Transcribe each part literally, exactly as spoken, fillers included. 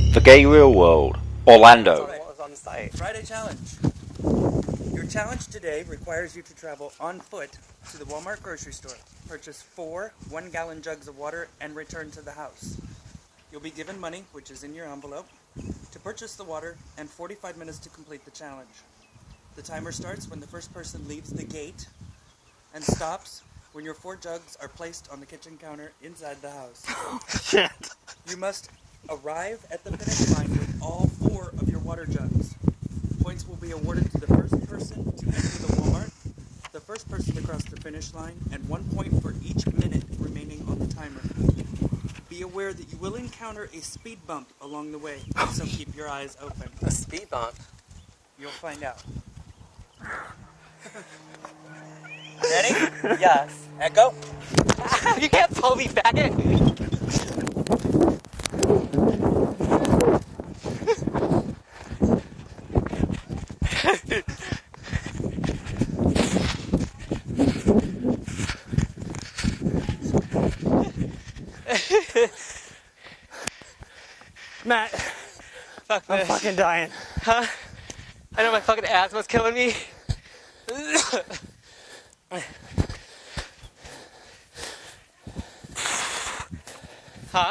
The Gay Real World, Orlando. On the site. Friday challenge. Your challenge today requires you to travel on foot to the Wal-Mart grocery store, purchase four one-gallon jugs of water, and return to the house. You'll be given money, which is in your envelope, to purchase the water and forty-five minutes to complete the challenge. The timer starts when the first person leaves the gate and stops when your four jugs are placed on the kitchen counter inside the house. Shit. You must arrive at the finish line with all four of your water jugs. Points will be awarded to the first person to enter the Walmart, the first person to cross the finish line, and one point for each minute remaining on the timer. Be aware that you will encounter a speed bump along the way, so keep your eyes open. A speed bump? You'll find out. Ready? Yes. Echo? You can't pull me back. Matt, Fuck I'm this. fucking dying. Huh? I know my fucking asthma's killing me. Huh?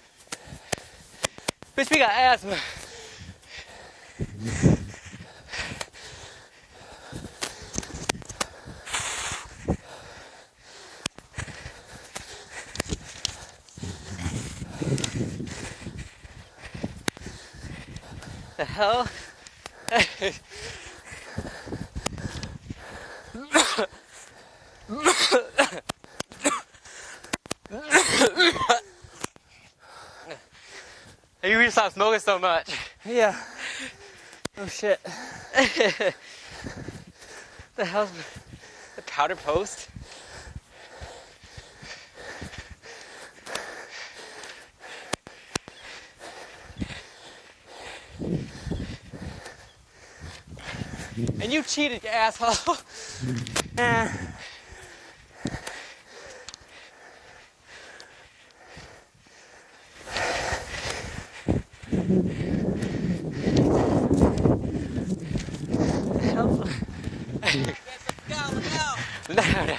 Bitch, we got asthma. The hell? You need to stop smoking so much. Yeah. Oh shit. The hell's the powder post? And you cheated, you asshole. Eh. No, no.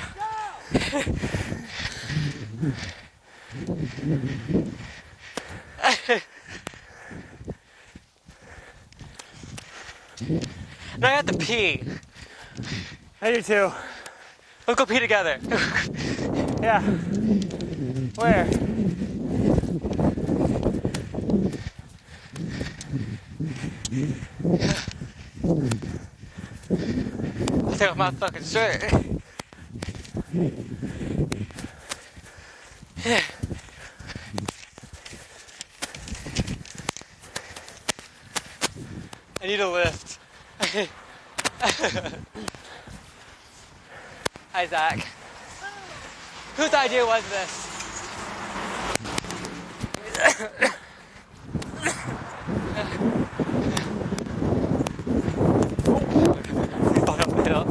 No, I have to pee. I do too. Let's go pee together. Yeah. Where? I'll take off my fucking shirt. Yeah. I need a lift. Hi, Zach. Whose idea was this? Bottom hill.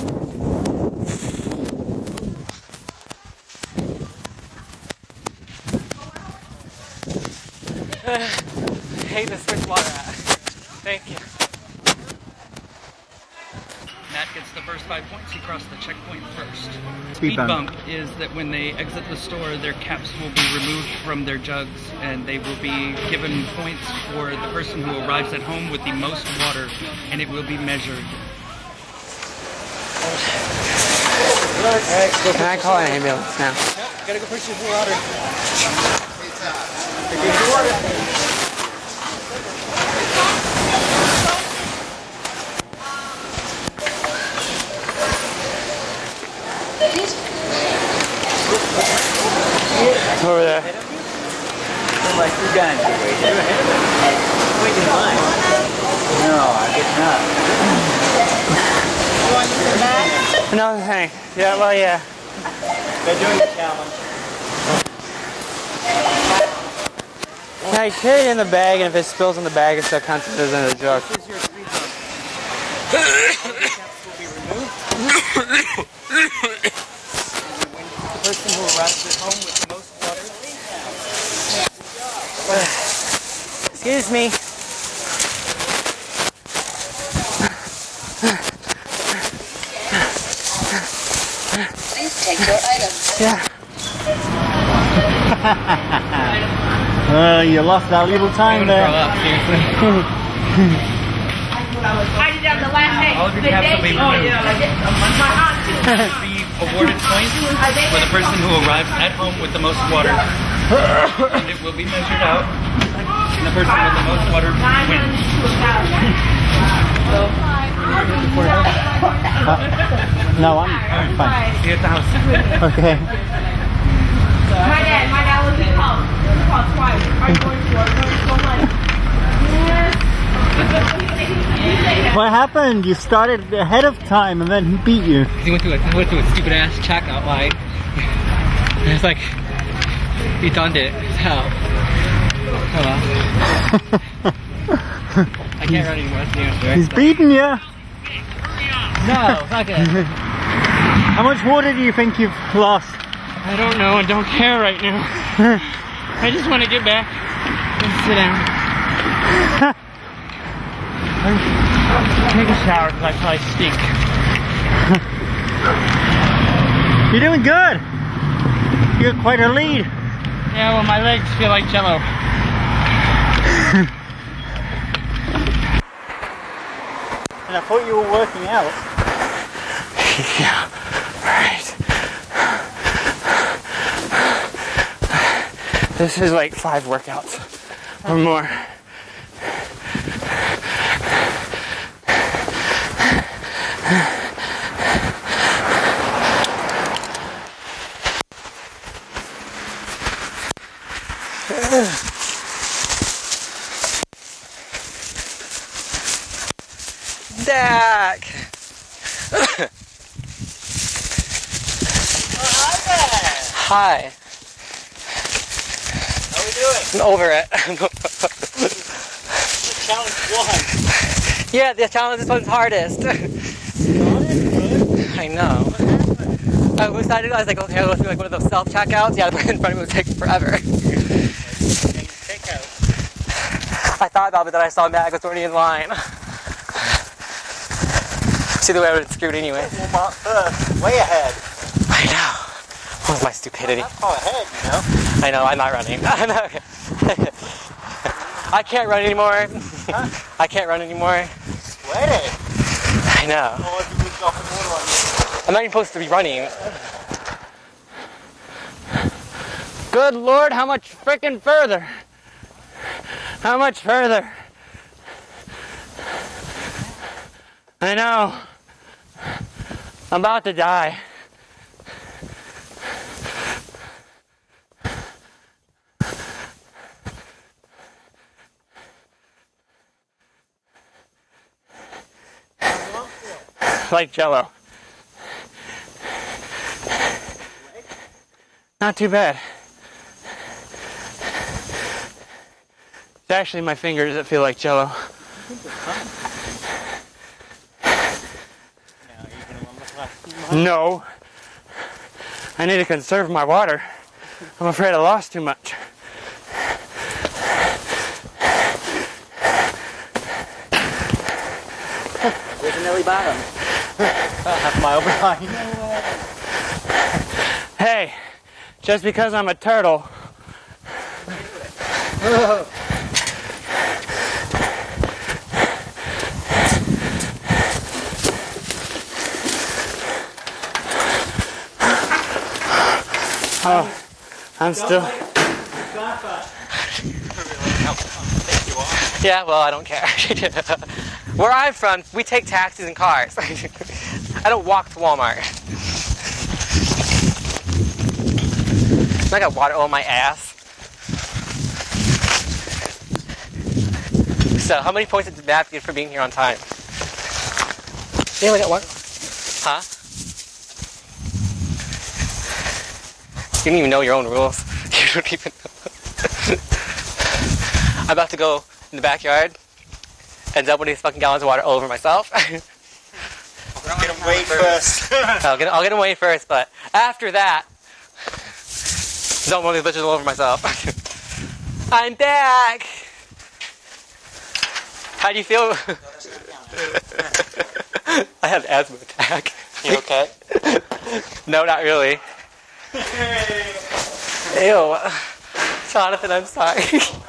I hate to switch water at. Thank you. Matt gets the first five points. He crossed the checkpoint first. Speed Speed bump. bump is that when they exit the store, their caps will be removed from their jugs, and they will be given points for the person who arrives at home with the most water, and it will be measured. Alright, can I call an ambulance now? Yep, gotta go purchase the water. It's over there. Like two guns are waiting. Waiting in line. No, I guess not. You want to back? No, thanks. Yeah, well, yeah. They're doing the challenge. Can I carry it in the bag, and if it spills in the bag, it still counts as in the jug? This is your speed bump. All the caps will be removed. The person who arrives at home with the most water. Excuse me. Please take your items. Yeah. Uh, you lost that little time there. I did have the last name. All of your caps will be removed. Be awarded points for the person who arrives at home with the most water. And it will be measured out. And the person with the most water wins. Uh, no, I'm, I'm fine. See you at the house. Okay. My dad, my dad was in called. He was called twice. Are you going to? Are you going to go like? Yes. What happened? You started ahead of time and then he beat you. He went through a, he went through a stupid ass checkout line. It's like, he done it. So, oh well. I can't run anymore. That's the answer. He's beating you. No, fuck it. How much water do you think you've lost? I don't know and don't care right now. I just want to get back and sit down. Take a shower because I probably stink. You're doing good. You got quite a lead. Yeah, well, my legs feel like jello. And I thought you were working out. Yeah. Right. This is like five workouts or more. Dak! Hi. How are we doing? I'm over it. Challenge one. Yeah, the challenge, this one's hardest. I know. I was decided, I was like, okay, I'll do like one of those self-checkouts. Yeah, the one in front of me would take forever. I thought about it, but then I saw Mag was already in line. See the way I would have screwed anyway. Wal-Mart first, way ahead. I know. What was my stupidity? That's far ahead, you know. I know, I'm not running. I can't run anymore. Huh? I can't run anymore. Sweaty. I know. Oh, if you was dropping water on you. I'm not even supposed to be running. Good Lord, how much frickin' further? How much further? I know. I'm about to die. Like jello. Not too bad. It's actually my fingers that feel like jello. No. I need to conserve my water. I'm afraid I lost too much. Where's the Nelly bottom? About half a mile behind. Hey, just because I'm a turtle. Oh, I'm still. Yeah, well, I don't care. Where I'm from, we take taxis and cars. I don't walk to Walmart. I got water on my ass. So, how many points did Matt get for being here on time? You only got one? Huh? You don't even know your own rules. You don't even know. I'm about to go in the backyard and dump one of these fucking gallons of water all over myself. Get him weighed first. I'll get I'll get him weighed first, but after that, dump one of these bitches all over myself. I'm back. How do you feel? I had an asthma attack. You okay? No, not really. Ew. Jonathan, I'm sorry.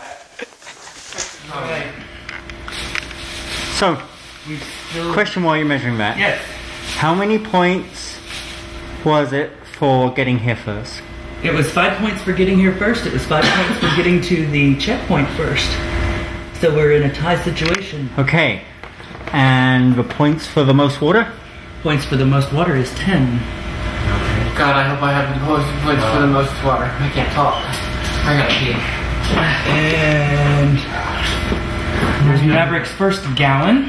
So, question while you're measuring that. Yes. How many points was it for getting here first? It was five points for getting here first. It was five points for getting to the checkpoint first. So we're in a tie situation. Okay. And the points for the most water? Points for the most water is ten. God, I hope I have the most points for the most water. I can't talk. I gotta pee. And there's Maverick's first gallon.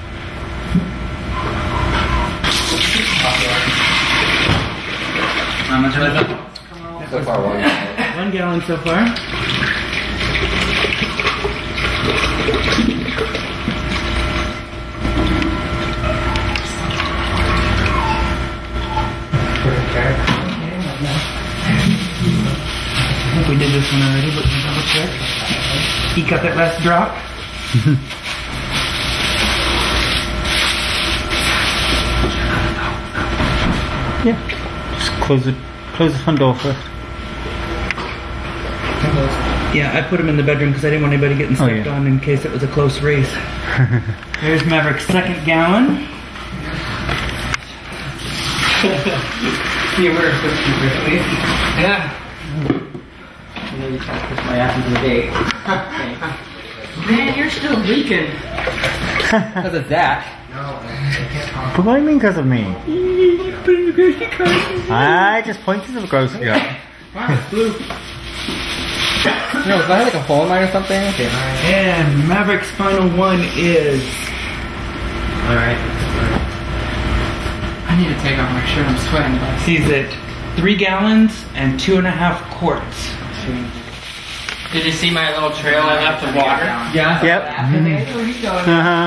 How much was it? So far, one. One gallon so far. I think we did this one already, but we'll double check. Eke up that last drop. Yeah. Just close it. Close the front door first. Yeah, I put him in the bedroom because I didn't want anybody getting stepped Oh, yeah. on in case it was a close race. There's Maverick's second gallon. Yeah, we're supposed to be really. Yeah. Maybe try to push my ass into the gate. Man, you're still leaking. Because of that. But what do you mean because of me? I just pointed to the grocery cart. Wow, it's blue. No, is that like a hole in mine or something? Okay. And Maverick's final one is... Alright. I need to take off my shirt, I'm sweating. He's at three gallons and two and a half quarts. Did you see my little trail I left of water? Yeah. Yep. Uh-huh.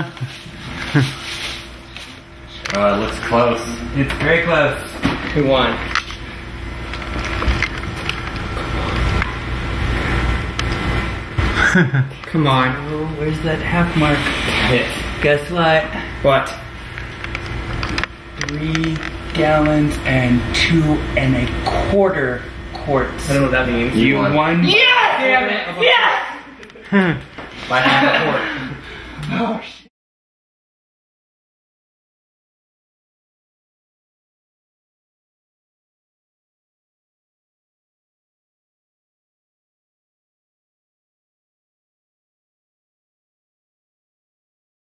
Oh, it looks close. It's very close. Who won? Come on. Oh, where's that half mark? Hit. Guess what? What? Three gallons and two and a quarter quarts. I don't know what that means. You won. Yeah! Damn it! Yeah! Hmm. By half a quart. Oh, shit.